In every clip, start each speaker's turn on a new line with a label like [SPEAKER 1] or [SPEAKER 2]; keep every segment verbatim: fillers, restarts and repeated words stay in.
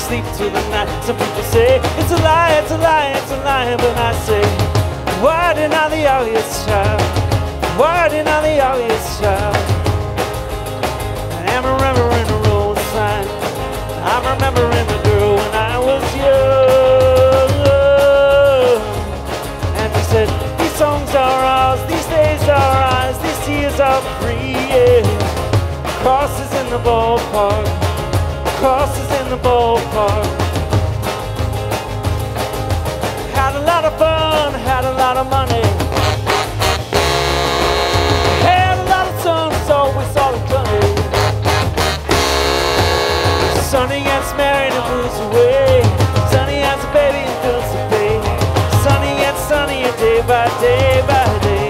[SPEAKER 1] sleep through the night. Some people say it's a lie, it's a lie, it's a lie, but I say, why deny the obvious, child? Why deny the obvious, child? I'm remembering the road sign. I'm remembering the girl when I was young. And he said, these songs are ours, these days are ours, these tears are free, yeah. Crosses in the ballpark, crosses in the ballpark. Had a lot of fun, had a lot of money. Had a lot of sun, it's always all sunny. Sonny gets married and moves away. Sonny has a baby and bills to pay. Sonny gets sunnier day by day by day.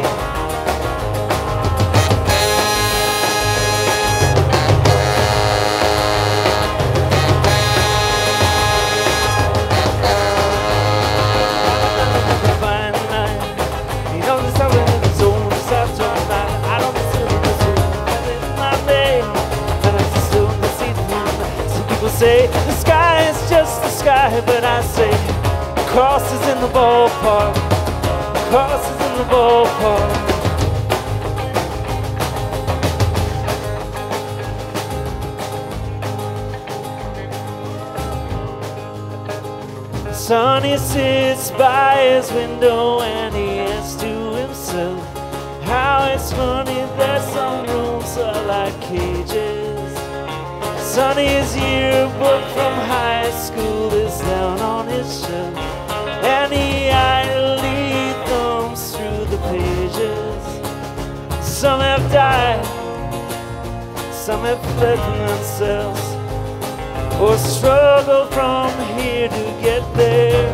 [SPEAKER 1] Fine night. He knows it's how in his own South tonight. I don't consider this in my name. And I still see the moon. Some people say the sky is just the sky, but I say crosses in the ballpark, crosses in the ballpark. Sonny sits by his window and he asks to himself, how it's funny that some rooms are like cages. Sonny's yearbook from high school is down on his shelf, and he idly thumbs through the pages. Some have died, some have fled from themselves, or struggled from here to get there.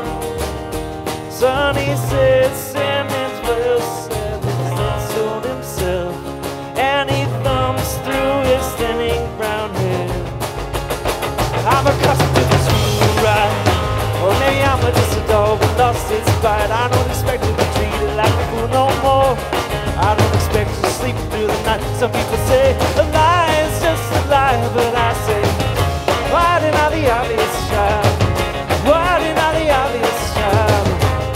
[SPEAKER 1] Sonny said Simmons will Simmons then sold himself, and he thumbs through his thinning brown hair. I'm accustomed to this room ride, or maybe I'm just a dog who lost its bite. I don't expect to be treated like a fool no more. I don't expect to sleep through the night. Some people say a lie is just a lie, but I say, why deny the obvious, child? Why deny the obvious, child?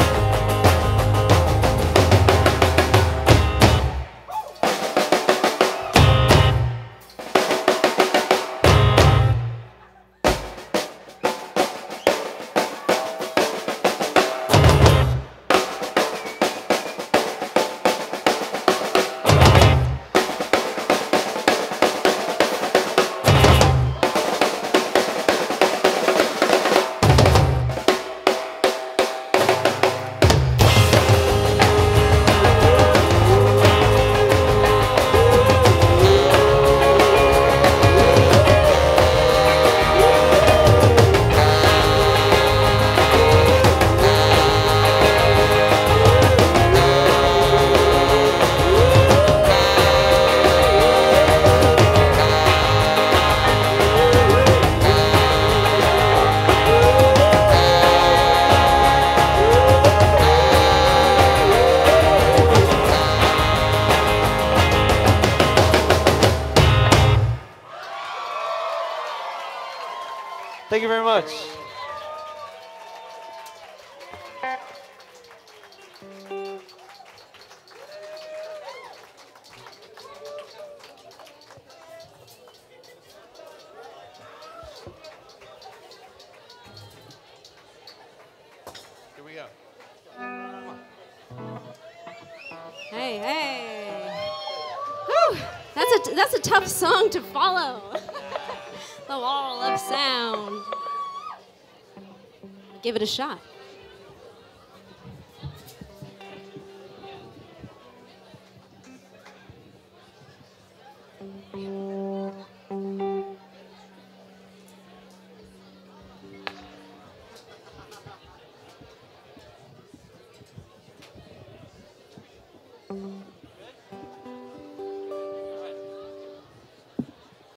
[SPEAKER 1] Thank you very much.
[SPEAKER 2] Here we go.
[SPEAKER 3] Hey, hey. Whew. That's a, that's a tough song to follow. The wall of sound. Give it a shot.
[SPEAKER 4] Thank you.